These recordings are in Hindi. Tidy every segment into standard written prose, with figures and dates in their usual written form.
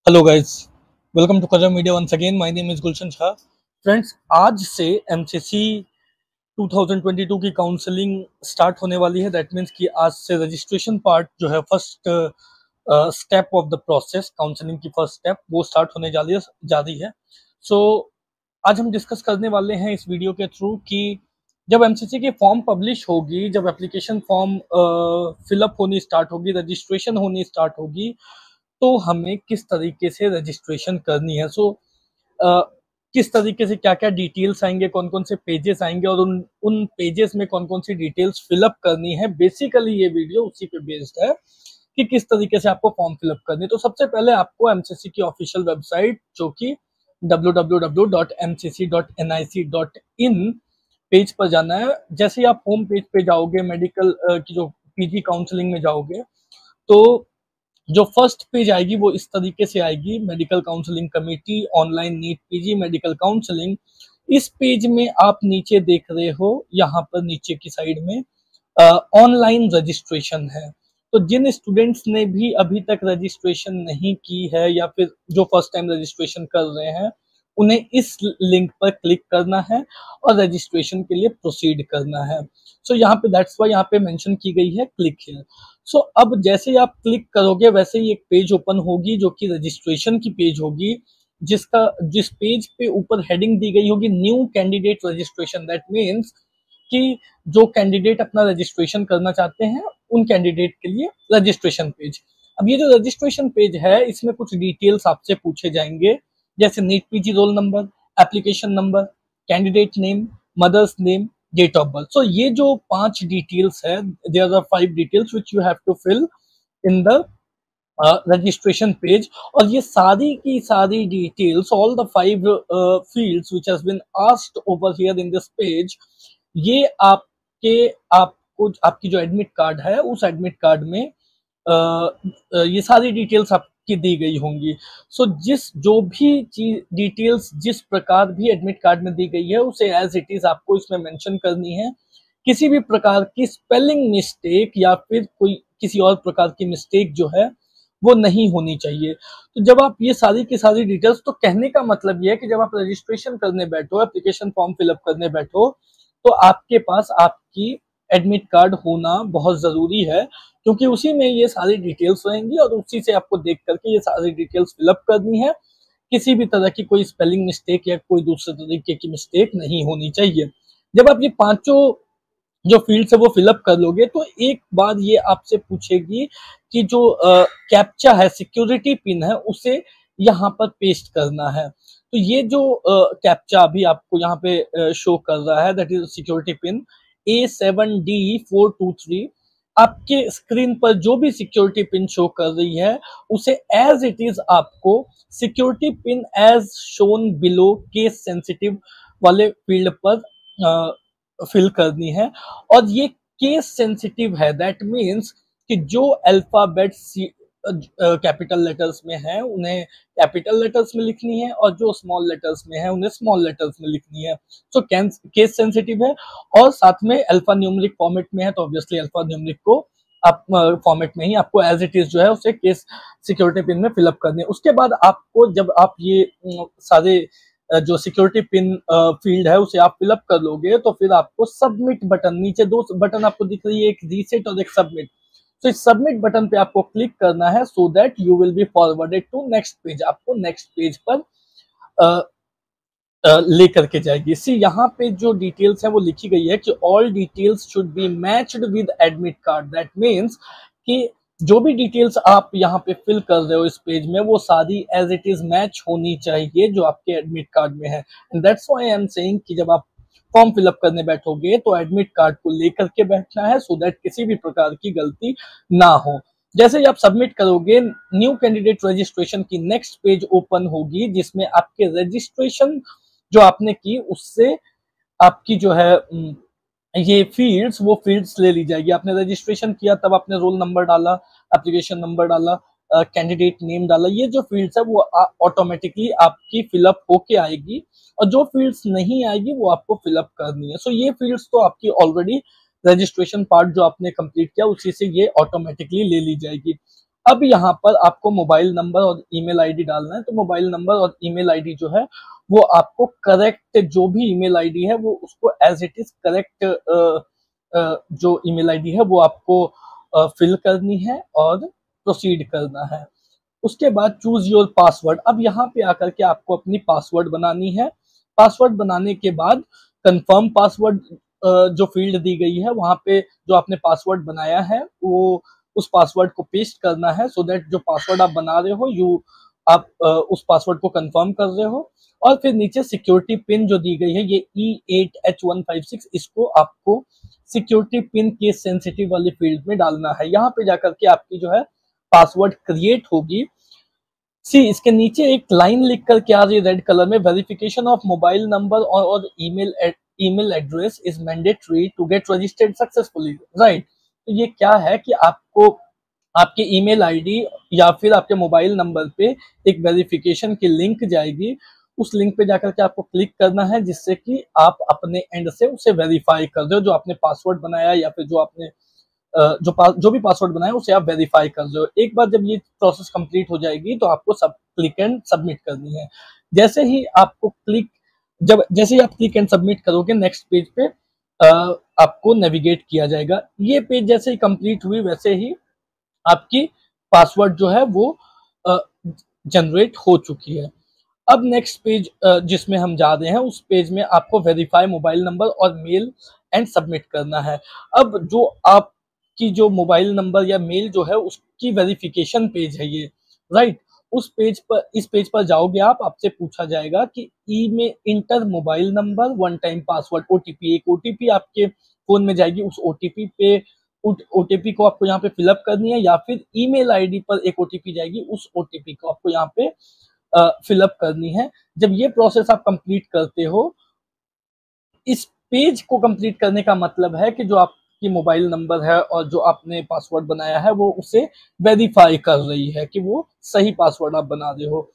Hello guys, welcome to colour media once again. My name is Gulshan Shah. Friends, आज से एमसीसी 2022 की काउंसलिंग स्टार्ट होने वाली है। दैट मीन्स कि आज से रजिस्ट्रेशन पार्ट जो है, first step of the process, counselling की फर्स्ट स्टेप वो स्टार्ट होने जा रही है। सो आज हम डिस्कस करने वाले हैं इस वीडियो के थ्रू कि जब एमसीसी की फॉर्म पब्लिश होगी, जब एप्लीकेशन फॉर्म फिलअप होनी स्टार्ट होगी, रजिस्ट्रेशन होनी स्टार्ट होगी, तो हमें किस तरीके से रजिस्ट्रेशन करनी है। किस तरीके से क्या क्या डिटेल्स आएंगे, कौन कौन से पेजेस आएंगे और उन उन पेजेस में कौन कौन सी डिटेल्स फिलअप करनी है। बेसिकली ये वीडियो उसी पे बेस्ड है कि किस तरीके से आपको फॉर्म फिलअप करनी है। तो सबसे पहले आपको एमसीसी की ऑफिशियल वेबसाइट, जो कि www.mcc.nic.in पेज पर जाना है। जैसे ही आप होम पेज पे जाओगे, मेडिकल की जो पीजी काउंसलिंग में जाओगे, तो जो फर्स्ट पेज आएगी वो इस तरीके से आएगी: medical counselling committee online NEET PG medical counselling. इस पेज में आप नीचे देख रहे हो, यहाँ पर नीचे की साइड में ऑनलाइन रजिस्ट्रेशन है। तो जिन स्टूडेंट्स ने भी अभी तक रजिस्ट्रेशन नहीं की है या फिर जो फर्स्ट टाइम रजिस्ट्रेशन कर रहे हैं, उन्हें इस लिंक पर क्लिक करना है और रजिस्ट्रेशन के लिए प्रोसीड करना है। सो यहाँ पे दैट्स वाई यहाँ पे मेंशन की गई है क्लिक हियर। सो अब जैसे ही आप क्लिक करोगे, वैसे ही एक पेज ओपन होगी जो कि रजिस्ट्रेशन की पेज होगी, जिस पेज पे ऊपर हेडिंग दी गई होगी new candidate registration. That means कि जो कैंडिडेट अपना रजिस्ट्रेशन करना चाहते हैं, उन कैंडिडेट के लिए रजिस्ट्रेशन पेज। अब ये जो रजिस्ट्रेशन पेज है, इसमें कुछ डिटेल्स आपसे पूछे जाएंगे, जैसे NEET PG roll number, application number, candidate name, mother's name, date of birth. So ये जो 5 डिटेल्स है, there are 5 details which you have to fill in the registration page. और ये सारी की सारी details, all the 5 fields which has been asked over here in this page, ये आपको आपकी जो एडमिट कार्ड है, उस एडमिट कार्ड में ये सारी डिटेल्स आपकी दी गई होंगी। सो जो भी चीज डिटेल्स जिस प्रकार भी एडमिट कार्ड में दी गई है, उसे एज इट इज आपको इसमें मेंशन करनी है। किसी भी प्रकार की स्पेलिंग मिस्टेक या फिर कोई किसी और प्रकार की मिस्टेक जो है, वो नहीं होनी चाहिए। तो जब आप ये सारी की सारी डिटेल्स, तो कहने का मतलब ये है कि जब आप रजिस्ट्रेशन करने बैठो, एप्लीकेशन फॉर्म फिलअप करने बैठो, तो आपके पास आपकी एडमिट कार्ड होना बहुत जरूरी है, क्योंकि उसी में ये सारी डिटेल्स रहेंगी और उसी से आपको देख करके ये सारी डिटेल्स फिलअप करनी है। किसी भी तरह की कोई स्पेलिंग मिस्टेक या कोई दूसरे तरीके की मिस्टेक नहीं होनी चाहिए। जब आप ये पांचों जो फील्ड्स है वो फिलअप कर लोगे, तो एक बात ये आपसे पूछेगी कि जो कैप्चा है, सिक्योरिटी पिन है, उसे यहाँ पर पेस्ट करना है। तो ये जो कैप्चा अभी आपको यहाँ पे शो कर रहा है, that is security pin A7D423। आपके स्क्रीन पर जो भी सिक्योरिटी पिन शो कर रही है, उसे एज इट इज आपको security pin as shown below case sensitive वाले फील्ड पर फिल करनी है। और ये केस सेंसिटिव है, दैट मीन्स कि जो अल्फाबेट कैपिटल लेटर्स में है, उन्हें कैपिटल लेटर्स में लिखनी है, और जो स्मॉल लेटर्स में है, उन्हें स्मॉल लेटर्स में लिखनी है। सो केस सेंसिटिव है और साथ में अल्फा न्यूमेरिक फॉर्मेट में है, तो ऑब्वियसली अल्फा न्यूमेरिक को आप फॉर्मेट में ही आपको एज इट इज जो है उसे केस सिक्योरिटी पिन में फिलअप करनी है। उसके बाद आपको, जब आप ये सारे जो सिक्योरिटी पिन फील्ड है उसे आप फिलअप कर लोगे, तो फिर आपको सबमिट बटन, नीचे 2 बटन आपको दिख रही है, एक रीसेट और एक सबमिट। तो इस सबमिट बटन पे आपको क्लिक करना है, so that you will be forwarded to next page. आपको नेक्स्ट पेज पर लेकर के जाएगी। सी यहाँ पे जो डिटेल्स है वो लिखी गई है कि all details should be matched with admit card. That means कि जो भी डिटेल्स आप यहाँ पे फिल कर रहे हो इस पेज में, वो सारी एज इट इज मैच होनी चाहिए जो आपके एडमिट कार्ड में है। And that's why I am saying कि जब आप फॉर्म फिलअप करने बैठोगे, तो एडमिट कार्ड को लेकर के बैठना है, सो दैट किसी भी प्रकार की गलती ना हो। जैसे ही आप सबमिट करोगे, न्यू कैंडिडेट रजिस्ट्रेशन की नेक्स्ट पेज ओपन होगी, जिसमें आपके रजिस्ट्रेशन जो आपने की, उससे आपकी जो है ये फील्ड्स, वो फील्ड्स ले ली जाएगी। आपने रजिस्ट्रेशन किया, तब आपने रोल नंबर डाला, एप्लीकेशन नंबर डाला, कैंडिडेट नेम डाला, ये जो फील्ड्स है वो ऑटोमेटिकली आपकी फिलअप होके आएगी। और जो फील्ड्स नहीं आएगी वो आपको फिलअप करनी है। सो ये फील्ड्स तो आपकी ऑलरेडी रजिस्ट्रेशन पार्ट जो आपने कंप्लीट किया, उसी से ये ऑटोमेटिकली ले ली जाएगी। अब यहाँ पर आपको मोबाइल नंबर और ईमेल आईडी डालना है। तो मोबाइल नंबर और ईमेल आईडी जो है वो आपको करेक्ट, जो भी ईमेल आईडी है वो उसको एज इट इज करेक्ट, जो ईमेल आईडी है वो आपको फिल करनी है और प्रोसीड करना है। उसके बाद चूज योर पासवर्ड। अब यहाँ पे आकर के आपको अपनी पासवर्ड बनानी है। पासवर्ड बनाने के बाद कंफर्म पासवर्ड जो फील्ड दी गई है वहां पे जो आपने पासवर्ड बनाया है वो उस पासवर्ड को पेस्ट करना है, सो दैट जो पासवर्ड आप बना रहे हो आप उस पासवर्ड को कंफर्म कर रहे हो। और फिर नीचे सिक्योरिटी पिन जो दी गई है ये E8H156, इसको आपको सिक्योरिटी पिन केस सेंसिटिव वाली फील्ड में डालना है। यहाँ पे जाकर के आपकी जो है पासवर्ड क्रिएट होगी। सी इसके नीचे एक लाइन लिख कर क्या आ रही है रेड कलर में, वेरिफिकेशन ऑफ मोबाइल नंबर और email address is mandatory to get registered successfully, right. तो ये क्या है कि आपको आपके ईमेल आईडी या फिर आपके मोबाइल नंबर पे एक वेरिफिकेशन की लिंक जाएगी। उस लिंक पे जाकर के आपको क्लिक करना है जिससे कि आप अपने एंड से उसे वेरीफाई कर दो, जो आपने पासवर्ड बनाया या फिर जो आपने जो भी पासवर्ड बनाया उसे आप वेरीफाई कर दो। एक बार जब ये प्रोसेस कंप्लीट हो जाएगी तो आपको सब क्लिक एंड सबमिट करनी है। जैसे ही आपको जैसे ही आप क्लिक एंड सबमिट करोगे नेक्स्ट पेज पे आपको नेविगेट किया जाएगा। ये पेज जैसे ही कंप्लीट हुई वैसे ही आपकी पासवर्ड जो है वो जनरेट हो चुकी है। अब नेक्स्ट पेज जिसमें हम जा रहे हैं उस पेज में आपको वेरीफाई मोबाइल नंबर और मेल एंड सबमिट करना है। अब जो आपकी जो मोबाइल नंबर या मेल जो है उसकी वेरिफिकेशन पेज है ये, राइट। इस पेज पर जाओगे आप, आपसे पूछा जाएगा कि ई में enter mobile number one time password OTP, एक ओटीपी आपके फोन में जाएगी, उस ओटीपी को आपको यहाँ पे फिलअप करनी है, या फिर ईमेल आईडी पर एक ओटीपी जाएगी, उस ओटीपी को आपको यहाँ पे फिलअप करनी है। जब ये प्रोसेस आप कंप्लीट करते हो, इस पेज को कंप्लीट करने का मतलब है कि जो आपकी मोबाइल नंबर है और जो आपने पासवर्ड बनाया है वो उसे वेरीफाई कर रही है कि वो सही पासवर्ड आप बना रहे हो।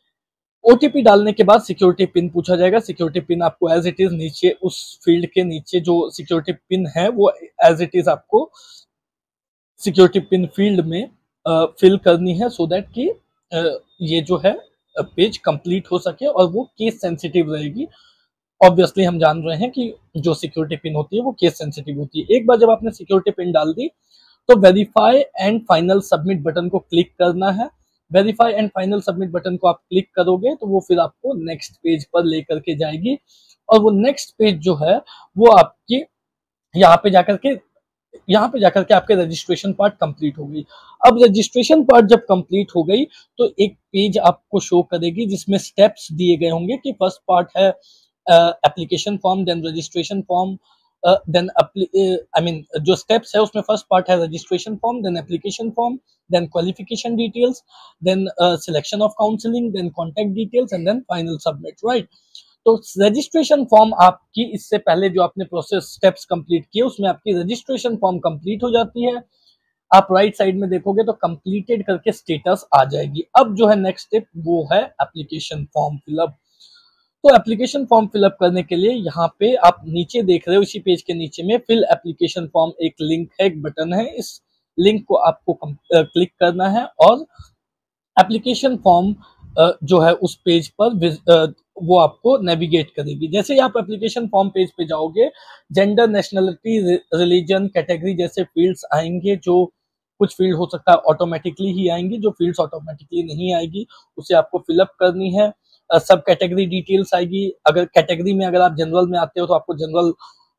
ओटीपी डालने के बाद सिक्योरिटी पिन पूछा जाएगा। सिक्योरिटी पिन आपको एज इट इज नीचे उस फील्ड के नीचे जो सिक्योरिटी पिन है वो एज इट इज आपको सिक्योरिटी पिन फील्ड में फिल करनी है, सो दैट कि ये जो है पेज कंप्लीट हो सके और वो केस सेंसिटिव रहेगी। ऑब्वियसली हम जान रहे हैं कि जो सिक्योरिटी पिन होती है वो केस सेंसिटिव होती है। एक बार जब आपने सिक्योरिटी पिन डाल दी तो verify and final submit button को क्लिक करना है। Verify and final submit button को आप क्लिक करोगे तो वो फिर आपको नेक्स्ट पेज पर लेकर के जाएगी, और वो नेक्स्ट पेज जो है वो आपकी यहाँ पे जाकर के आपके रजिस्ट्रेशन पार्ट कंप्लीट हो गई। अब रजिस्ट्रेशन पार्ट जब कंप्लीट हो गई तो एक पेज आपको शो करेगी जिसमें स्टेप्स दिए गए होंगे कि फर्स्ट पार्ट है application form, then registration form, then I mean जो स्टेप्स है उसमें फर्स्ट पार्ट है registration form, then application form, then qualification details, then selection of counselling, then contact details and then final submit, right. तो रजिस्ट्रेशन फॉर्म आपकी, इससे पहले जो आपने प्रोसेस स्टेप्स कंप्लीट किए उसमें आपकी रजिस्ट्रेशन फॉर्म कंप्लीट हो जाती है। आप राइट साइड में देखोगे तो कंप्लीटेड करके स्टेटस आ जाएगी। अब जो है नेक्स्ट स्टेप वो है एप्लीकेशन फॉर्म फिलअप। तो एप्लीकेशन फॉर्म फिलअप करने के लिए यहाँ पे आप नीचे देख रहे हो, इसी पेज के नीचे में फिल एप्लीकेशन फॉर्म एक लिंक है, एक बटन है, इस लिंक को आपको क्लिक करना है और एप्लीकेशन फॉर्म जो है उस पेज पर वो आपको नेविगेट करेगी। जैसे ही आप एप्लीकेशन फॉर्म पेज पे जाओगे, जेंडर, नेशनलिटी, रिलीजन, कैटेगरी जैसे फील्ड्स आएंगे। जो कुछ फील्ड हो सकता है ऑटोमेटिकली ही आएंगी, जो फील्ड्स ऑटोमेटिकली नहीं आएगी उसे आपको फिलअप करनी है। सब कैटेगरी डिटेल्स आएगी। अगर कैटेगरी में अगर आप जनरल में आते हो तो आपको जनरल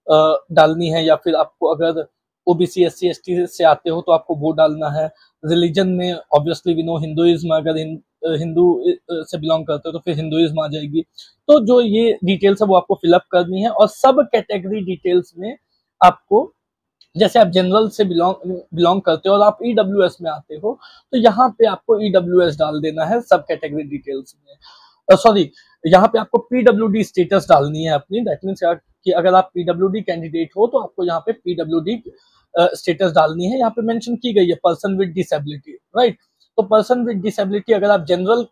डालनी है, या फिर आपको अगर ओबीसी, एससी, एसटी से आते हो तो आपको वो डालना है। रिलीजन में ऑब्वियसली वी नो हिंदुइज्म, अगर हिंदू से बिलोंग करते हो तो फिर हिंदुइज्म आ जाएगी। तो जो ये डिटेल्स है वो आपको फिलअप करनी है। और सब कैटेगरी डिटेल्स में आपको, जैसे आप जनरल से बिलोंग करते हो और आप ईडब्ल्यूएस में आते हो तो यहाँ पे आपको ईडब्ल्यूएस डाल देना है सब कैटेगरी डिटेल्स में। सॉरी, यहाँ पे आपको पीडब्ल्यूडी स्टेटस डालनी है अपनी। दैट मीन्स कि अगर आप पीडब्ल्यूडी कैंडिडेट हो तो आपको यहाँ पे पीडब्ल्यूडी स्टेटस डालनी है। यहाँ पे मेंशन की गई है पर्सन विद डिसेबिलिटी, राइट। तो पर्सन विद डिसेबिलिटी, अगर आप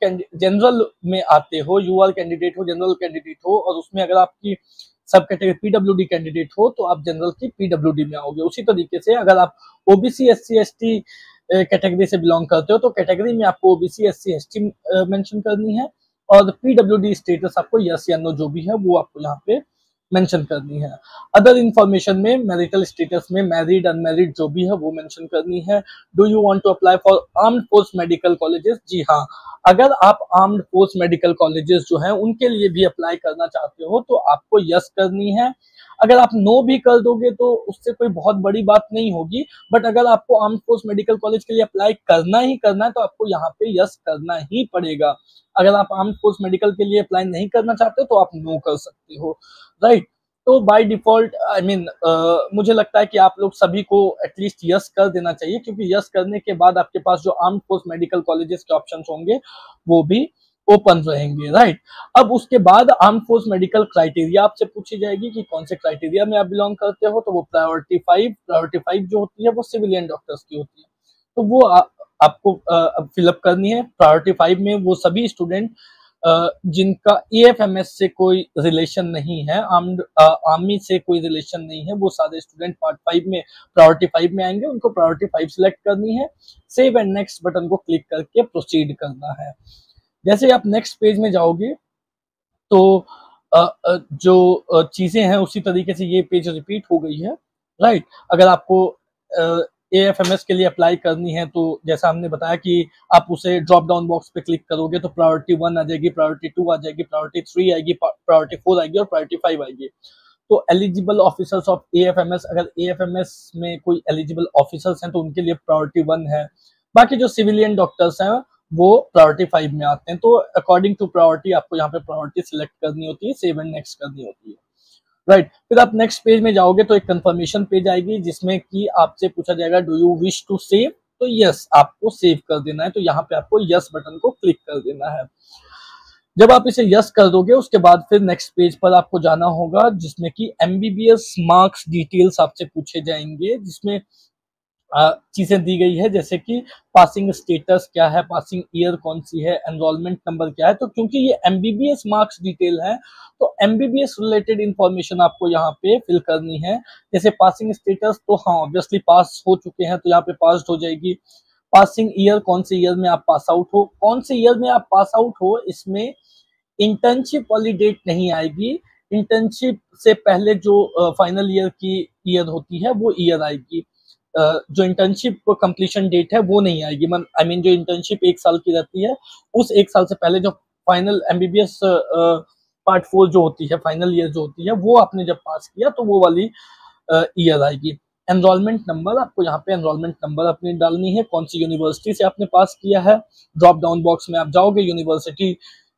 जनरल में आते हो, यूआर कैंडिडेट हो, जनरल कैंडिडेट हो, और उसमें अगर आपकी सब कैटेगरी पीडब्ल्यूडी कैंडिडेट हो तो आप जनरल की पीडब्ल्यूडी में आओगे। उसी तरीके से अगर आप ओबीसी, एससी, एसटी कैटेगरी से बिलोंग करते हो तो कैटेगरी में आपको ओबीसी, एससी, एसटी मेंशन करनी है, और पीडब्ल्यूडी स्टेटस आपको यस या नो जो भी है वो आपको यहाँ पे मेंशन करनी है। अदर इन्फॉर्मेशन में मैरिटल स्टेटस में मैरिड, अनमैरिड जो भी है वो मेंशन करनी है। Do you want to apply for armed force medical colleges? जी हाँ, अगर आप आर्म्ड फोर्स मेडिकल कॉलेजेस जो है उनके लिए भी अप्लाई करना चाहते हो तो आपको यस करनी है। अगर आप नो भी कर दोगे तो उससे कोई बहुत बड़ी बात नहीं होगी, बट अगर आपको आर्म्ड फोर्स मेडिकल कॉलेज के लिए अप्लाई करना ही करना है तो आपको यहाँ पे यस करना ही पड़ेगा। अगर आप आर्म्ड फोर्स मेडिकल के लिए अप्लाई नहीं करना चाहते तो आप नो कर सकते हो, राइट। तो बाय डिफॉल्ट आई मीन मुझे लगता है कि आप लोग सभी को एटलीस्ट यस कर देना चाहिए, क्योंकि यस करने के बाद आपके पास जो आर्म्ड फोर्स मेडिकल कॉलेजेस के ऑप्शंस होंगे वो भी ओपन रहेंगे, राइट। अब उसके बाद आर्म फोर्स मेडिकल क्राइटेरिया आपसे पूछी जाएगी कि कौन से क्राइटेरिया में आप बिलोंग करते हो, तो वो प्रायोरिटी 5 जो होती है वो सिविलियन डॉक्टर्स की होती है, तो वो आपको फिलअप करनी है। प्रायोरिटी 5 में वो सभी स्टूडेंट जिनका एएफएमएस से कोई रिलेशन नहीं है, आर्मी से कोई रिलेशन नहीं है, वो सारे स्टूडेंट पार्ट 5 में प्रायोरिटी 5 में आएंगे। उनको प्रायोरिटी 5 सिलेक्ट करनी है, सेव एंड नेक्स्ट बटन को क्लिक करके प्रोसीड करना है। जैसे आप नेक्स्ट पेज में जाओगे तो जो चीजें हैं उसी तरीके से ये पेज रिपीट हो गई है, राइट। अगर आपको एएफएमएस के लिए अप्लाई करनी है तो जैसा हमने बताया कि आप उसे ड्रॉप डाउन बॉक्स पे क्लिक करोगे तो प्रायोरिटी 1 आ जाएगी, प्रायोरिटी 2 आ जाएगी, प्रायोरिटी 3 आएगी, प्रायोरिटी 4 आएगी और प्रायोरिटी 5 आएगी। तो एलिजिबल ऑफिसर्स ऑफ एएफएमएस, अगर एएफएमएस में कोई एलिजिबल ऑफिसर्स हैं तो उनके लिए प्रायोरिटी 1 है। बाकी जो सिविलियन डॉक्टर्स हैं वो प्रायोरिटी 5 में आते हैं। तो अकॉर्डिंग टू प्रायोरिटी आपको यहाँ पे प्रायोरिटी सिलेक्ट करनी होती है, सेव एंड नेक्स्ट करनी होती है, राइट। फिर आप नेक्स्ट पेज में जाओगे तो एक कंफर्मेशन पेज आएगी जिसमें कि आपसे पूछा जाएगा do you wish to save, तो यस आपको सेव कर देना है, तो यहाँ पे आपको यस बटन को क्लिक कर देना है। जब आप इसे यस कर दोगे उसके बाद फिर नेक्स्ट पेज पर आपको जाना होगा जिसमें कि एमबीबीएस मार्क्स डिटेल्स आपसे पूछे जाएंगे, जिसमें चीजें दी गई है जैसे कि पासिंग स्टेटस क्या है, पासिंग ईयर कौन सी है, एनरोलमेंट नंबर क्या है। तो क्योंकि ये एमबीबीएस मार्क्स डिटेल है तो एमबीबीएस रिलेटेड इंफॉर्मेशन आपको यहाँ पे फिल करनी है। जैसे पासिंग स्टेटस तो हाँ ऑब्वियसली पास हो चुके हैं तो यहाँ पे पास्ड हो जाएगी। पासिंग ईयर, कौन से ईयर में आप पास आउट हो, कौन से ईयर में आप पास आउट हो इसमें इंटर्नशिप वाली डेट नहीं आएगी। इंटर्नशिप से पहले जो फाइनल ईयर की ईयर होती है वो ईयर आएगी। जो इंटर्नशिप कंप्लीशन डेट है वो नहीं आएगी। आई मीन जो इंटर्नशिप 1 साल की रहती है उस 1 साल से पहले जो फाइनल एमबीबीएस पार्ट 4 जो होती है, फाइनल ईयर जो होती है, वो आपने जब पास किया तो वो वाली ईयर आएगी। एनरोलमेंट नंबर, आपको यहाँ पे एनरोलमेंट नंबर अपनी डालनी है, कौन सी यूनिवर्सिटी से आपने पास किया है। ड्रॉप डाउन बॉक्स में आप जाओगे, यूनिवर्सिटी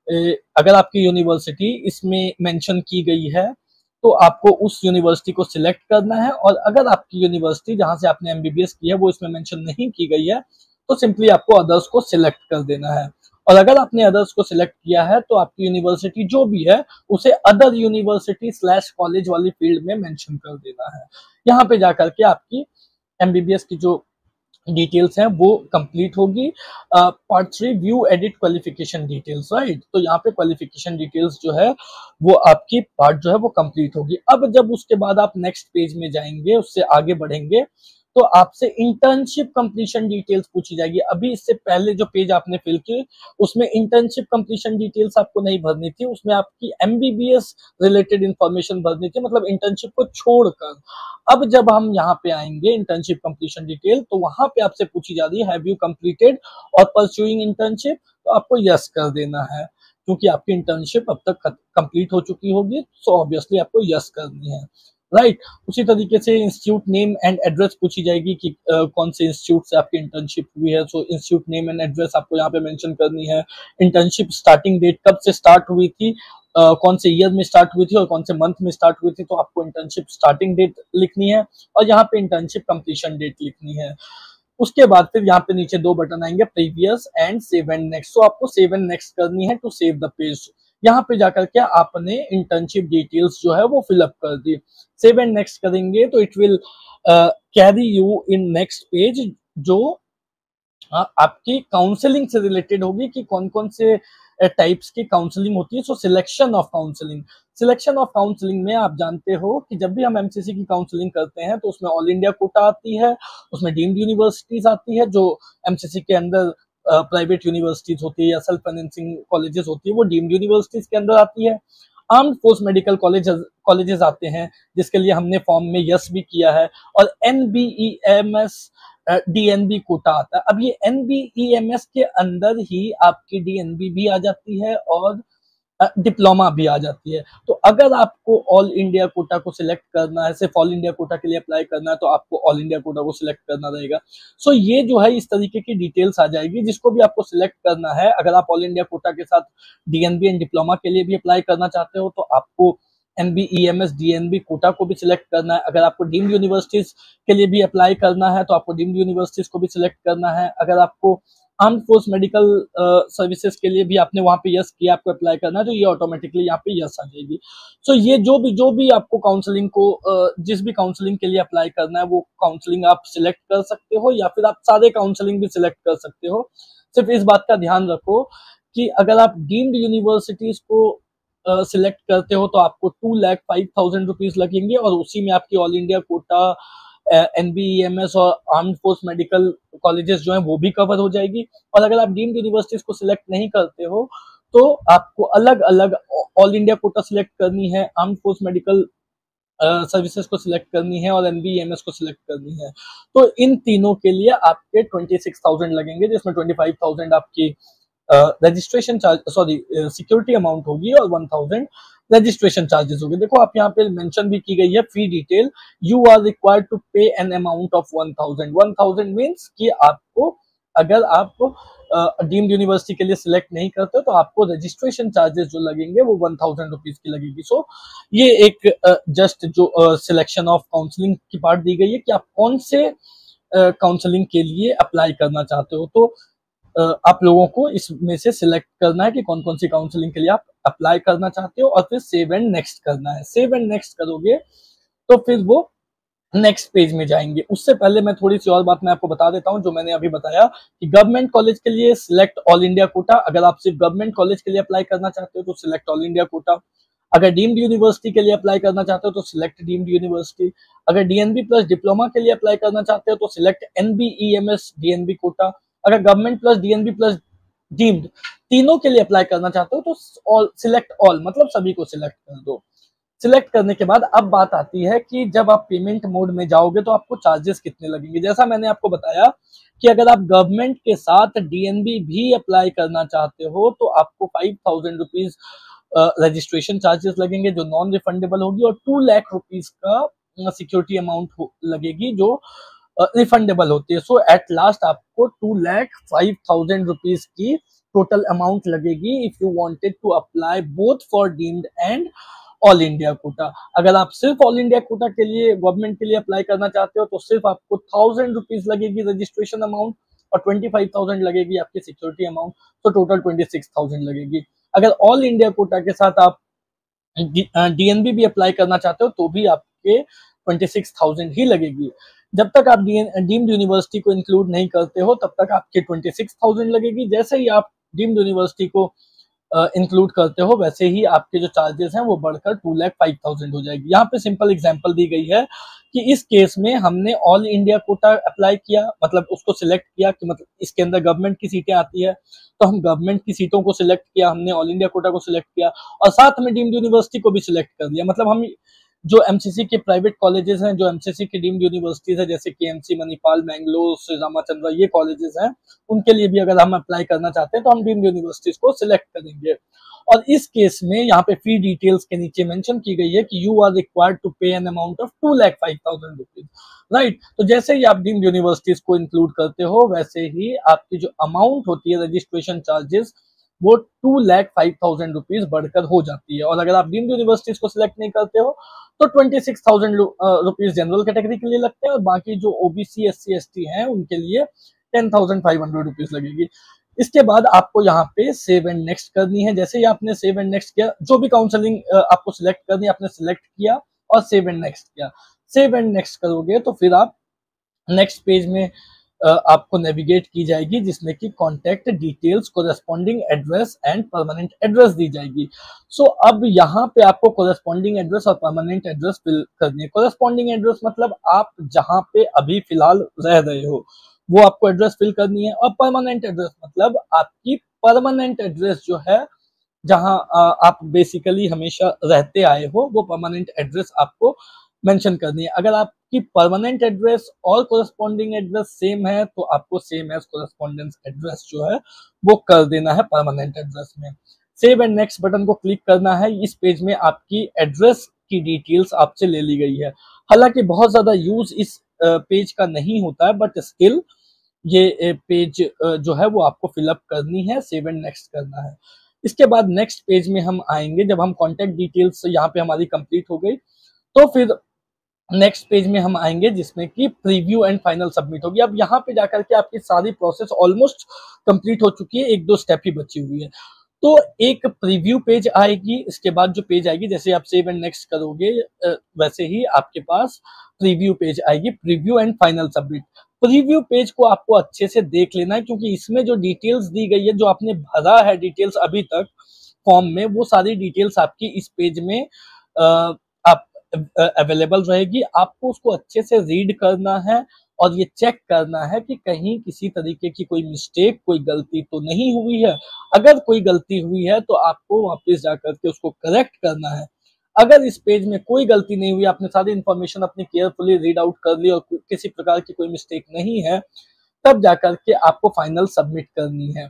अगर आपकी यूनिवर्सिटी इसमें मेंशन की गई है तो आपको उस यूनिवर्सिटी को सिलेक्ट करना है, और अगर आपकी यूनिवर्सिटी जहां से आपने एमबीबीएस की है वो इसमें मेंशन नहीं की गई है तो सिंपली आपको अदर्स को सिलेक्ट कर देना है। और अगर आपने अदर्स को सिलेक्ट किया है तो आपकी यूनिवर्सिटी जो भी है उसे अदर यूनिवर्सिटी / कॉलेज वाली फील्ड में मेंशन कर देना है। यहाँ पे जाकर के आपकी एमबीबीएस की जो डिटेल्स हैं वो कंप्लीट होगी। Part 3 view edit qualification details, right. तो यहाँ पे क्वालिफिकेशन डिटेल्स जो है वो आपकी पार्ट जो है वो कंप्लीट होगी। अब जब उसके बाद आप नेक्स्ट पेज में जाएंगे, उससे आगे बढ़ेंगे तो आपसे इंटर्नशिप कंप्लीशन डिटेल्स पूछी जाएगी। अभी इससे पहले जो पेज आपने फिल की उसमें इंटर्नशिप कंप्लीशन डिटेल्स आपको नहीं भरनी थी, उसमें आपकी एमबीबीएस रिलेटेड इंफॉर्मेशन भरनी थी, मतलब इंटर्नशिप को छोड़कर। अब जब हम यहाँ पे आएंगे इंटर्नशिप कंप्लीशन डिटेल तो वहां पे आपसे पूछी जा रही है हैव यू कंप्लीटेड और परस्यूइंग इंटर्नशिप, तो आपको यस कर देना है क्योंकि आपकी इंटर्नशिप अब तक कंप्लीट हो चुकी होगी, सो ऑब्वियसली आपको यस करनी है, राइट। उसी तरीके से इंस्टीट्यूट नेम एंड एड्रेस पूछी जाएगी कि कौन से इंस्टीट्यूट से आपकी इंटर्नशिप हुई है, so institute name and address आपको यहाँ पे मेंशन करनी है। इंटर्नशिप स्टार्टिंग डेट कब से स्टार्ट हुई थी, कौन से ईयर में स्टार्ट हुई थी और कौन से मंथ में स्टार्ट हुई थी, तो आपको इंटर्नशिप स्टार्टिंग डेट लिखनी है और यहाँ पे इंटर्नशिप कंप्लीशन डेट लिखनी है। उसके बाद फिर यहाँ पे नीचे 2 बटन आएंगे, previous and save and next. तो आपको सेव एंड नेक्स्ट करनी है टू सेव द पेज। यहाँ पे जाकर के आपने इंटर्नशिप डिटेल्स जो है वो फिलअप कर दी। सेव एंड नेक्स्ट करेंगे तो it will carry you in next page जो आपकी काउंसलिंग से रिलेटेड होगी कि कौन कौन से टाइप्स की काउंसलिंग होती है। So selection of counselling, selection of counselling में आप जानते हो कि जब भी हम एमसीसी की काउंसलिंग करते हैं तो उसमें ऑल इंडिया कोटा आती है, उसमें डीम्ड यूनिवर्सिटीज आती है, जो एमसीसी के अंदर प्राइवेट यूनिवर्सिटीज होती है या सेल्फ फाइनेंसिंग कॉलेजेस होती है वो डीम्ड यूनिवर्सिटीज के अंदर आती है। आर्म्ड फोर्स मेडिकल कॉलेजेस आते हैं जिसके लिए हमने फॉर्म में यस भी किया है, और एनबीईएमएस डीएनबी कोटा आता है। अब ये एनबीईएमएस के अंदर ही आपकी डीएनबी भी आ जाती है और डिप्लोमा भी आ जाती है। तो अगर आपको ऑल इंडिया कोटा को सिलेक्ट करना है, सिर्फ ऑल इंडिया कोटा के लिए अप्लाई करना है, तो आपको ऑल इंडिया कोटा को सिलेक्ट करना रहेगा। सो ये जो है इस तरीके की डिटेल्स आ जाएगी जिसको भी आपको सिलेक्ट करना है। अगर आप ऑल इंडिया कोटा के साथ डीएनबी एंड डिप्लोमा के लिए भी अप्लाई करना चाहते हो तो आपको एनबीईएमएस डीएनबी कोटा को भी सिलेक्ट करना है। अगर आपको डीम्ड यूनिवर्सिटीज के लिए भी अप्लाई करना है तो आपको डीम्ड यूनिवर्सिटीज को भी सिलेक्ट करना है। अगर आपको आर्म्ड फोर्स मेडिकल सर्विसेज के लिए भी आपने वहां पे यस किया, आपको अप्लाई करना है, तो ये ऑटोमेटिकली यहाँ पे यस आ जाएगी। सो ये जो भी आपको काउंसलिंग को जिस भी काउंसलिंग के लिए अप्लाई करना है वो काउंसलिंग आप सिलेक्ट कर सकते हो, या फिर आप सारे काउंसलिंग भी सिलेक्ट कर सकते हो। सिर्फ इस बात का ध्यान रखो कि अगर आप डीम्ड यूनिवर्सिटीज को सिलेक्ट करते हो तो आपको 2,05,000 रुपीज लगेंगे, और उसी में आपकी ऑल इंडिया कोटा, एनबीईएमएस और आर्म्ड फोर्स मेडिकल कॉलेजेस जो हैं वो भी कवर हो जाएगी। और अगर आप डीम्ड यूनिवर्सिटीज को सिलेक्ट नहीं करते हो तो आपको अलग अलग ऑल इंडिया कोटा सिलेक्ट करनी है, आर्म्ड फोर्स मेडिकल सर्विसेज को सिलेक्ट करनी है और एनबीएमएस को सिलेक्ट करनी है। तो इन तीनों के लिए आपके 26,000 लगेंगे, जिसमें 25,000 आपकी registration charge, sorry security amount होगी, और 1,000 रजिस्ट्रेशन चार्जेस होंगे। देखो आप यहाँ पे मेंशन भी की गई है fee detail, you are required to pay an amount of 1,000। 1,000 means कि आपको, अगर आप डीम्ड यूनिवर्सिटी के लिए सिलेक्ट नहीं करते तो आपको रजिस्ट्रेशन चार्जेस जो लगेंगे वो 1,000 रुपीज की लगेगी। सो ये एक जस्ट जो सिलेक्शन ऑफ काउंसलिंग की पार्ट दी गई है कि आप कौन से काउंसलिंग के लिए अप्लाई करना चाहते हो। तो आप लोगों को इसमें से सिलेक्ट करना है कि कौन कौन सी काउंसलिंग के लिए आप अप्लाई करना चाहते हो, और फिर सेव एंड नेक्स्ट करना है। सेव एंड नेक्स्ट करोगे तो फिर वो नेक्स्ट पेज में जाएंगे। उससे पहले मैं थोड़ी सी और बात मैं आपको बता देता हूं जो मैंने अभी बताया कि गवर्नमेंट कॉलेज के लिए सिलेक्ट ऑल इंडिया कोटा। अगर आप सिर्फ गवर्नमेंट कॉलेज के लिए अप्लाई करना चाहते हो तो सिलेक्ट ऑल इंडिया कोटा। अगर डीम्ड यूनिवर्सिटी के लिए अप्लाई करना चाहते हो तो सिलेक्ट डीम्ड यूनिवर्सिटी। अगर डीएनबी प्लस डिप्लोमा के लिए अप्लाई करना चाहते हो तो सिलेक्ट एनबीईएमएस डीएनबी कोटा। अगर government plus DNB plus deemed तीनों के लिए अप्लाई करना चाहते हो तो ऑल, सिलेक्ट ऑल, मतलब सभी को सिलेक्ट कर दो। सिलेक्ट करने के बाद अब बात आती है कि जब आप पेमेंट मोड में जाओगे तो आपको चार्जेस कितने लगेंगे। जैसा मैंने आपको बताया कि अगर आप गवर्नमेंट के साथ डीएनबी भी अप्लाई करना चाहते हो तो आपको 5,000 रुपीज रजिस्ट्रेशन चार्जेस लगेंगे जो नॉन रिफंडेबल होगी, और 2 लाख रुपीज का सिक्योरिटी अमाउंट लगेगी जो रिफंडेबल होती है। सो एट लास्ट आपको 2,05,000 रुपीज की टोटल अमाउंट लगेगी if you wanted to apply both for deemed and all India quota. अगर आप सिर्फ ऑल इंडिया कोटा के लिए गवर्नमेंट के लिए अप्लाई करना चाहते हो तो सिर्फ आपको 1,000 रुपीज लगेगी रजिस्ट्रेशन अमाउंट, और 25,000 लगेगी आपकी सिक्योरिटी अमाउंट, तो टोटल 26,000 लगेगी। अगर ऑल इंडिया कोटा के साथ आप डीएनबी भी अप्लाई करना चाहते हो तो भी आपके 26,000 ही लगेगी। जब तक आप डीम्ड यूनिवर्सिटी को इंक्लूड नहीं करते हो तब तक आपके 26,000 लगेगी। जैसे ही आप डीम्ड यूनिवर्सिटी को इंक्लूड करते हो वैसे ही आपके जो चार्जेस हैं वो बढ़कर 2,05,000 हो जाएगी। यहाँ पे सिंपल एग्जांपल दी गई है कि इस केस में हमने ऑल इंडिया कोटा अप्लाई किया, मतलब उसको सिलेक्ट किया कि मतलब इसके अंदर गवर्नमेंट की सीटें आती है तो हम गवर्नमेंट की सीटों को सिलेक्ट किया, हमने ऑल इंडिया कोटा को सिलेक्ट किया, और साथ में डीम्ड यूनिवर्सिटी को भी सिलेक्ट कर दिया। मतलब हम जो एमसीसी के प्राइवेट कॉलेजेस हैं, जो एमसीसी की डीम्ड यूनिवर्सिटीज है जैसे केएमसी, मणिपाल, मैंगलोर, श्री रामचंद्र, ये कॉलेजेस हैं, उनके लिए भी अगर हम अप्लाई करना चाहते हैं तो हम डीम्ड यूनिवर्सिटीज को सिलेक्ट करेंगे। और इस केस में यहाँ पे फी डिटेल्स के नीचे मेंशन की गई है कि you are required to pay an amount of 2,05,000 rupees, right. तो जैसे ही आप डीम्ड यूनिवर्सिटीज को इंक्लूड करते हो वैसे ही आपकी जो अमाउंट होती है रजिस्ट्रेशन चार्जेस वो 2,05,000 रुपीज बढ़कर हो जाती है। और अगर आप डीम्ड यूनिवर्सिटीज को सिलेक्ट नहीं करते हो तो 26,000 रुपीज जनरल कैटेगरी के लिए लगते हैं, और बाकी जो ओबीसी, एससी, एसटी हैं उनके लिए 10,500 रुपीज लगेगी। इसके बाद आपको यहाँ पे सेव एंड नेक्स्ट करनी है। जैसे ही आपने सेव एंड नेक्स्ट किया, जो भी काउंसलिंग आपको सिलेक्ट करनी है आपने सिलेक्ट किया और सेव एंड नेक्स्ट किया। सेव एंड नेक्स्ट करोगे तो फिर आप नेक्स्ट पेज में आपको नेविगेट की जाएगी, जिसमें कि contact details, corresponding address and permanent address दी जाएगी। सो अब यहाँ पे आपको कोरेस्पॉन्डिंग एड्रेस और परमानेंट एड्रेस फिल करनी है। कोरेस्पॉन्डिंग एड्रेस मतलब आप जहाँ पे अभी फिलहाल रह रहे हो वो आपको एड्रेस फिल करनी है, और परमानेंट एड्रेस मतलब आपकी परमानेंट एड्रेस जो है, जहाँ आप बेसिकली हमेशा रहते आए हो, वो परमानेंट एड्रेस आपको मेंशन करनी है। अगर आपकी परमानेंट एड्रेस और कोरेस्पॉन्डिंग एड्रेस सेम है तो आपको सेम एज कोरेस्पॉन्डेंस एड्रेस जो है वो कर देना है परमानेंट एड्रेस में। सेव एंड नेक्स्ट बटन को क्लिक करना है। इस पेज में आपकी एड्रेस की डिटेल्स आपसे ले ली गई है। हालांकि बहुत ज्यादा यूज इस पेज का नहीं होता है, बट स्टिल ये पेज जो है वो आपको फिलअप करनी है, सेव एंड नेक्स्ट करना है। इसके बाद नेक्स्ट पेज में हम आएंगे, जब हम कॉन्टेक्ट डिटेल्स यहाँ पे हमारी कंप्लीट हो गई तो फिर नेक्स्ट पेज में हम आएंगे जिसमें कि प्रीव्यू एंड फाइनल सबमिट होगी। अब यहाँ पे जाकर के आपकी सारी प्रोसेस ऑलमोस्ट कंप्लीट हो चुकी है, एक दो स्टेप ही बची हुई है। तो एक प्रीव्यू पेज आएगी, इसके बाद जो पेज आएगी, जैसे आप सेव एंड नेक्स्ट करोगे वैसे ही आपके पास प्रीव्यू पेज आएगी, preview and final submit. Preview page को आपको अच्छे से देख लेना है, क्योंकि इसमें जो डिटेल्स दी गई है, जो आपने भरा है डिटेल्स अभी तक फॉर्म में, वो सारी डिटेल्स आपकी इस पेज में आप अवेलेबल रहेगी। आपको उसको अच्छे से रीड करना है और ये चेक करना है कि कहीं किसी तरीके की कोई मिस्टेक, कोई गलती तो नहीं हुई है। अगर कोई गलती हुई है तो आपको वापस जाकर के उसको करेक्ट करना है। अगर इस पेज में कोई गलती नहीं हुई, आपने सारी इंफॉर्मेशन अपनी केयरफुली रीड आउट कर ली और किसी प्रकार की कोई मिस्टेक नहीं है, तब जाकर के आपको फाइनल सबमिट करनी है।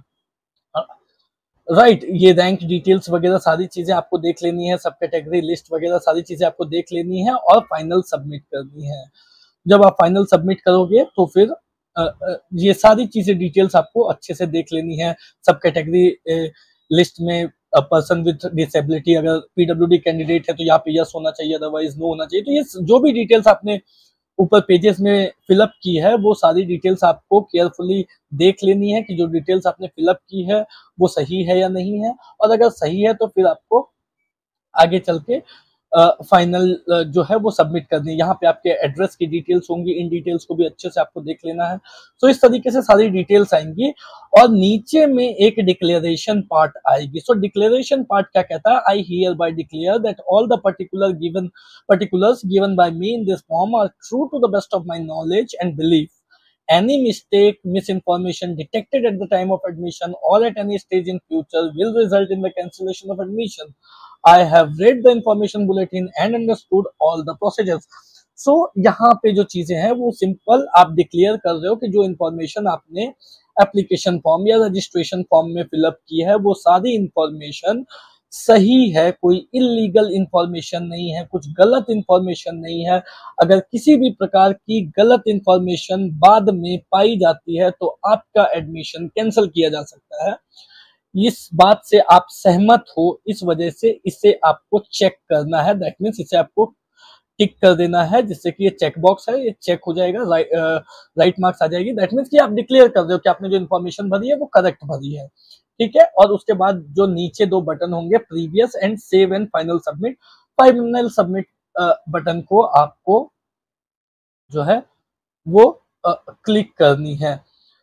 राइट, ये रैंक डिटेल्स वगैरह सारी चीजें आपको देख लेनी है, सब कैटेगरी लिस्ट वगैरह सारी चीजें आपको देख लेनी है और फाइनल सबमिट करनी है। जब आप फाइनल सबमिट करोगे तो फिर ये सारी चीजें डिटेल्स आपको अच्छे से देख लेनी है। सब कैटेगरी लिस्ट में पर्सन विद डिसेबिलिटी, अगर पीडब्ल्यूडी कैंडिडेट है तो यहाँ पे यस होना चाहिए, अदरवाइज नो होना चाहिए। तो ये जो भी डिटेल्स आपने ऊपर पेजेस में फिलअप की है, वो सारी डिटेल्स आपको केयरफुली देख लेनी है कि जो डिटेल्स आपने फिलअप की है वो सही है या नहीं है। और अगर सही है तो फिर आपको आगे चल के फाइनल जो है वो सबमिट करनी है। यहाँ पे आपके एड्रेस की डिटेल्स होंगी, इन डिटेल्स को भी अच्छे से आपको देख लेना है। तो इस तरीके से सारी डिटेल्स आएंगी और नीचे में एक डिक्लेरेशन पार्ट आएगी। सो डिक्लेरेशन पार्ट क्या कहता है? I hereby declare that all the particulars given by me in this form are true to the best of my knowledge and belief. Any mistake, misinformation detected at the time of admission or at any stage in future will result in the cancellation of admission. I have read the information bulletin and understood all the procedures. So यहाँ पे जो चीजें हैं वो सिंपल आप डिक्लेयर कर रहे हो कि जो इंफॉर्मेशन आपने एप्लीकेशन फॉर्म या रजिस्ट्रेशन फॉर्म में फिलअप की है वो सारी इंफॉर्मेशन सही है, कोई इलीगल इंफॉर्मेशन नहीं है, कुछ गलत इंफॉर्मेशन नहीं है। अगर किसी भी प्रकार की गलत इंफॉर्मेशन बाद में पाई जाती है तो आपका एडमिशन कैंसिल किया जा सकता है। इस बात से आप सहमत हो, इस वजह से इसे आपको चेक करना है। दैट मीन्स इसे आपको टिक कर देना है, जिससे कि ये चेक बॉक्स है, ये चेक हो जाएगा, राइट मार्क्स आ जाएगी। दैट मीन्स कि आप डिक्लेयर कर रहे हो कि आपने जो इन्फॉर्मेशन भरी है वो करेक्ट भरी है। ठीक है, और उसके बाद जो नीचे दो बटन होंगे, previous and save and final submit, final submit button को आपको जो है वो क्लिक करनी है।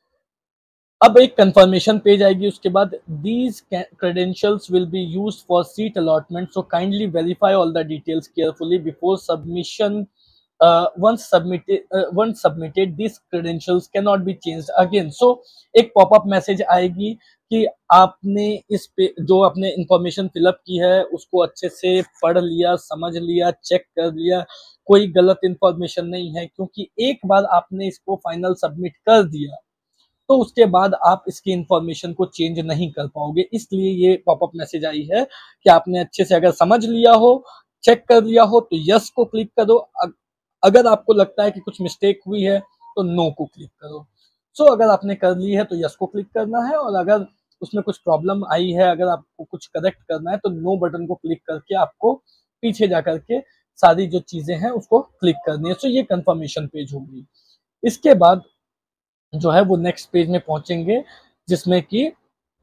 अब एक कंफर्मेशन पेज आएगी, उसके बाद these credentials will be used for seat allotment, so kindly verify all the details carefully before submission. once submitted these credentials cannot be changed again. So एक पॉपअप मैसेज आएगी कि आपने इस पे जो आपने इंफॉर्मेशन फिलअप की है उसको अच्छे से पढ़ लिया, समझ लिया, चेक कर लिया, कोई गलत इंफॉर्मेशन नहीं है। क्योंकि एक बार आपने इसको फाइनल सबमिट कर दिया तो उसके बाद आप इसकी इंफॉर्मेशन को चेंज नहीं कर पाओगे। इसलिए ये पॉपअप मैसेज आई है कि आपने अच्छे से अगर समझ लिया हो, चेक कर लिया हो तो यस को क्लिक करो। अगर आपको लगता है कि कुछ मिस्टेक हुई है तो नो को क्लिक करो। सो अगर आपने कर ली है तो यस को क्लिक करना है, और अगर उसमें कुछ प्रॉब्लम आई है, अगर आपको कुछ करेक्ट करना है तो नो बटन को क्लिक करके आपको पीछे जाकर के सारी जो चीजें हैं उसको क्लिक करनी है। सो ये कंफर्मेशन पेज होगी। इसके बाद जो है वो नेक्स्ट पेज में पहुंचेंगे, जिसमें कि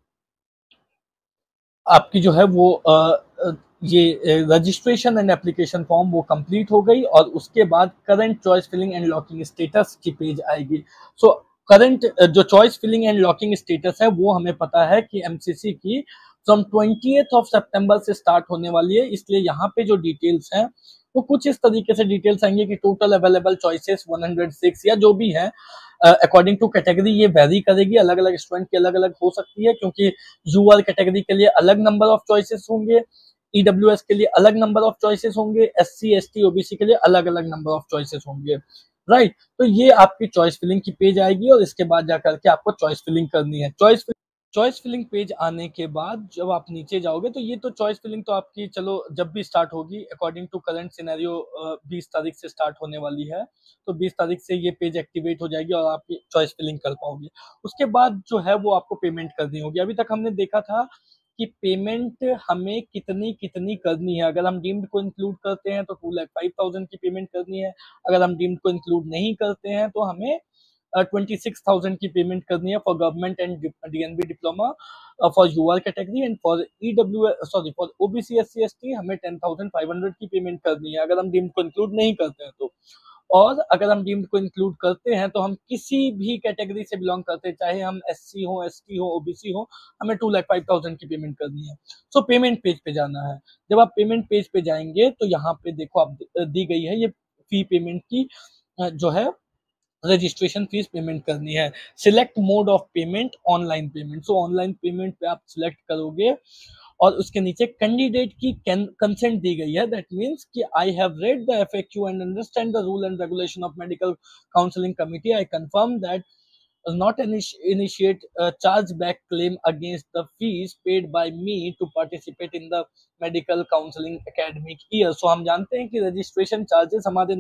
आपकी जो है वो ये रजिस्ट्रेशन एंड एप्लीकेशन फॉर्म वो कंप्लीट हो गई, और उसके बाद current choice filling and locking status की पेज आएगी। सो करंट जो choice filling and locking status है वो हमें पता है कि एमसीसी की फ्रॉम 20th ऑफ सितंबर से स्टार्ट होने वाली है, इसलिए यहाँ पे जो डिटेल्स हैं वो कुछ इस तरीके से डिटेल्स आएंगे कि टोटल अवेलेबल चॉइसेस 106 या जो भी है अकॉर्डिंग टू कैटेगरी ये वेरी करेगी, अलग अलग स्टूडेंट की अलग अलग हो सकती है, क्योंकि यूआर कैटेगरी के लिए अलग नंबर ऑफ चॉइसेस होंगे, ईडब्ल्यूएस के लिए अलग नंबर ऑफ चॉइसेस होंगे, एससी एसटी ओबीसी के लिए अलग अलग नंबर ऑफ चॉइसेस होंगे, राइट। तो ये आपकी चॉइस फिलिंग की पेज आएगी और इसके बाद जाकर के आपको चॉइस फिलिंग करनी है। चॉइस फिलिंग पेज आने के बाद जब आप नीचे जाओगे तो ये तो चॉइस फिलिंग तो आपकी चलो जब भी स्टार्ट होगी अकॉर्डिंग टू करंट सिनेरियो 20 तारीख से स्टार्ट होने वाली है, तो 20 तारीख से ये पेज एक्टिवेट हो जाएगी और आप चॉइस फिलिंग कर पाओगे। उसके बाद जो है वो आपको पेमेंट करनी होगी। अभी तक हमने देखा था कि पेमेंट हमें कितनी कितनी करनी है। अगर हम डीम्ड को इंक्लूड करते हैं तो 2,05,000 की पेमेंट करनी है, अगर हम डीम्ड को इंक्लूड नहीं करते हैं तो हमें 26,000 की पेमेंट करनी है for government and DNB diploma for UR category, and for EW sorry for OBC SC ST हमें 10,500 की पेमेंट करनी है अगर हम डीम्ड को इंक्लूड नहीं करते हैं तो। और अगर हम डीम्ड को इंक्लूड करते हैं तो हम किसी भी कैटेगरी से बिलोंग करते हैं, चाहे हम एससी हो, एसटी हो, ओबीसी हो, हमें 2,05,000 की पेमेंट करनी है। सो पेमेंट पेज पे जाना है। जब आप पेमेंट पेज पे जाएंगे तो यहाँ पे देखो आप दी गई है ये फी पेमेंट की जो है रजिस्ट्रेशन फीस पेमेंट करनी है। Select mode of payment online payment, so online payment पे आप सिलेक्ट करोगे और उसके नीचे कैंडिडेट की कंसेंट दी गई है। दैट मींस कि I have read the FAQ and understand the rule and regulation of medical counselling committee, I confirm that not initiate a chargeback claim against the fees paid by me to participate in the medical counselling academic year. So हम जानते हैं कि रजिस्ट्रेशन चार्जेस हमारे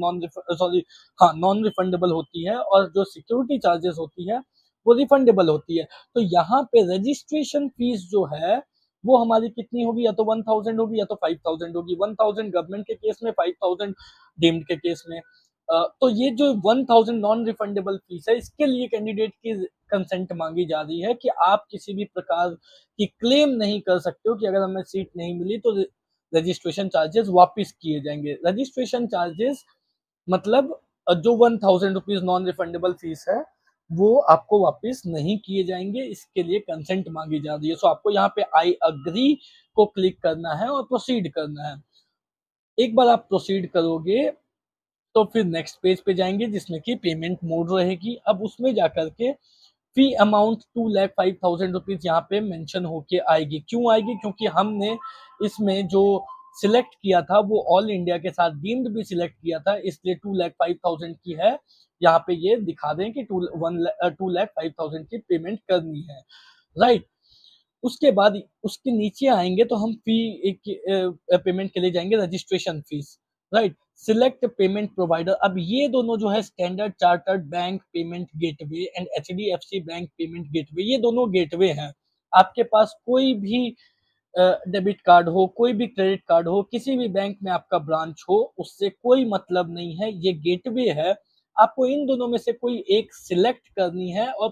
नॉन रिफंडेबल होती है और जो सिक्योरिटी चार्जेस होती है वो रिफंडेबल होती है। तो यहाँ पे रजिस्ट्रेशन फीस जो है वो हमारी कितनी होगी, या तो 1,000 होगी या तो 5,000 होगी। 1,000 गवर्नमेंट के केस में, 5,000 डीम्ड के केस में। तो ये जो 1,000 नॉन रिफंडेबल फीस है इसके लिए कैंडिडेट की कंसेंट मांगी जा रही है कि आप किसी भी प्रकार की क्लेम नहीं कर सकते हो कि अगर हमें सीट नहीं मिली तो रजिस्ट्रेशन चार्जेस वापस किए जाएंगे। रजिस्ट्रेशन चार्जेस मतलब जो 1,000 रुपीज नॉन रिफंडेबल फीस है वो आपको वापस नहीं किए जाएंगे, इसके लिए कंसेंट मांगी जा रही है। सो आपको यहाँ पे आई अग्री को क्लिक करना है और प्रोसीड करना है। एक बार आप प्रोसीड करोगे तो फिर नेक्स्ट पेज पे जाएंगे जिसमें कि पेमेंट मोड रहेगी। अब उसमें जाकर के फी अमाउंट 2,05,000 रुपीज यहाँ पे मेंशन होके आएगी। क्यों आएगी? क्योंकि हमने इसमें जो सिलेक्ट किया था वो ऑल इंडिया के साथ डीम्ड भी सिलेक्ट किया था, इसलिए 2,05,000 की है। यहाँ पे ये दिखा दें कि 2,05,000 की पेमेंट करनी है, राइट। उसके बाद उसके नीचे आएंगे तो हम फी एक पेमेंट के लिए जाएंगे registration fees, right. Select payment provider, अब ये दोनों जो है standard chartered bank payment gateway and HDFC bank payment gateway, ये दोनों गेटवे हैं। आपके पास कोई भी डेबिट कार्ड हो, कोई भी क्रेडिट कार्ड हो, किसी भी बैंक में आपका ब्रांच हो, उससे कोई मतलब नहीं है, ये गेटवे है। आपको इन दोनों में से कोई एक सिलेक्ट करनी है और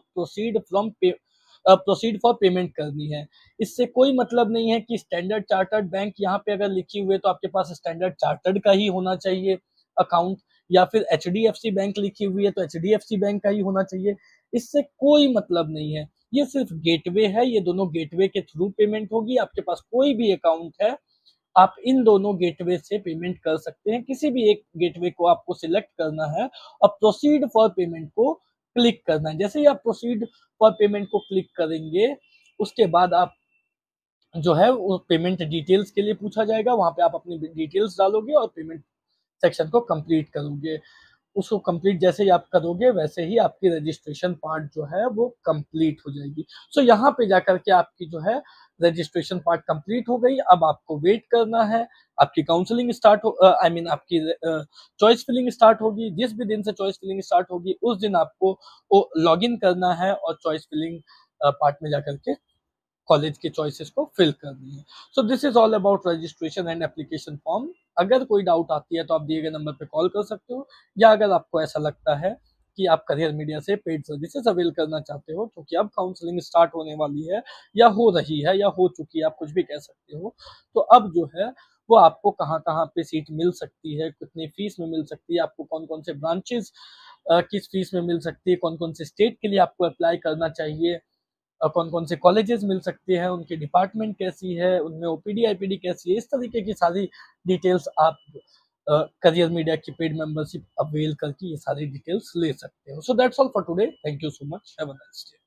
प्रोसीड फॉर पेमेंट करनी है। इससे कोई मतलब नहीं है कि स्टैंडर्ड चार्टर्ड बैंक यहाँ पे अगर लिखी हुई है तो आपके पास स्टैंडर्ड चार्टर्ड का ही होना चाहिए अकाउंट, या फिर एचडीएफसी बैंक लिखी हुई है तो एचडीएफसी बैंक का ही होना चाहिए। इससे कोई मतलब नहीं है, ये सिर्फ गेटवे है। ये दोनों गेटवे के थ्रू पेमेंट होगी। आपके पास कोई भी अकाउंट है आप इन दोनों गेटवे से पेमेंट कर सकते हैं। किसी भी एक गेटवे को आपको सिलेक्ट करना है और प्रोसीड फॉर पेमेंट को क्लिक करना है। जैसे ही आप प्रोसीड फॉर पेमेंट को क्लिक करेंगे उसके बाद आप जो है वो पेमेंट डिटेल्स के लिए पूछा जाएगा, वहां पे आप अपनी डिटेल्स डालोगे और पेमेंट सेक्शन को कंप्लीट करोगे। उसको कंप्लीट जैसे ही आप करोगे वैसे ही आपकी रजिस्ट्रेशन पार्ट जो है वो कंप्लीट हो जाएगी। सो यहाँ पे जाकर के आपकी जो है रजिस्ट्रेशन पार्ट कंप्लीट हो गई। अब आपको वेट करना है, आपकी काउंसलिंग स्टार्ट हो आई मीन आपकी चॉइस फिलिंग स्टार्ट होगी। जिस भी दिन से चॉइस फिलिंग स्टार्ट होगी उस दिन आपको लॉग इन करना है और चॉइस फिलिंग पार्ट में जाकर के कॉलेज के चॉइसेस को फिल करनी है। So this is all about registration and application form. अगर कोई डाउट आती है तो आप दिए गए नंबर पे कॉल कर सकते हो, या अगर आपको ऐसा लगता है कि आप करियर मीडिया से पेड सर्विसेज अवेल करना चाहते हो क्योंकि अब काउंसलिंग स्टार्ट होने वाली है या हो रही है या हो चुकी है, आप कुछ भी कह सकते हो, तो अब जो है वो आपको कहाँ कहाँ पे सीट मिल सकती है, कितनी फीस में मिल सकती है, आपको कौन कौन से ब्रांचेस किस फीस में मिल सकती है, कौन-कौन से स्टेट के लिए आपको अप्लाई करना चाहिए, कौन-कौन से कॉलेजेस मिल सकते हैं, उनकी डिपार्टमेंट कैसी है, उनमें ओपीडी, आईपीडी कैसी है, इस तरीके की सारी डिटेल्स आप करियर मीडिया की पेड मेंबरशिप अवेल करके ये सारी डिटेल्स ले सकते हो। So that's all for today. Thank you so much. Have a nice day.